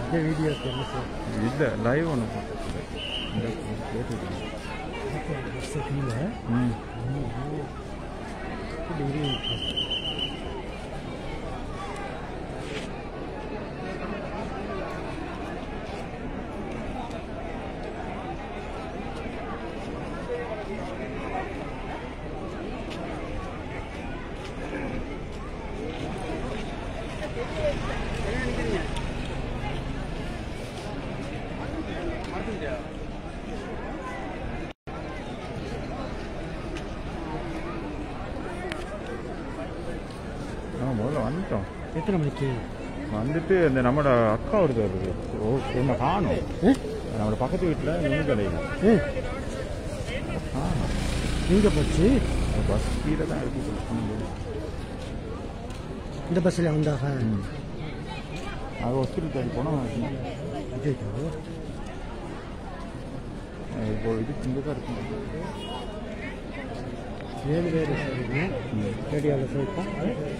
Video இல்லை live ஒன்று கேட்டுருக்கேன். முதல்ல வந்துட்டோம். எத்தனை மணிக்கு வந்துட்டு இந்த நம்மளோட அக்கா ஒருத்தர் இருக்குது என்ன காணும் நம்மளோட பக்கத்து வீட்டில் நின்று கிடையாது. எங்கே போச்சு? பஸ் கீழே தான் இருக்கு. இந்த பஸ்ஸில் வந்தாக அது ஹாஸ்பிட்டல் தேடி போனோம். இப்போ இது இங்கே தான் இருக்கு. வேறு வேறு ரேடியோவில் சொல்லிட்டோம்.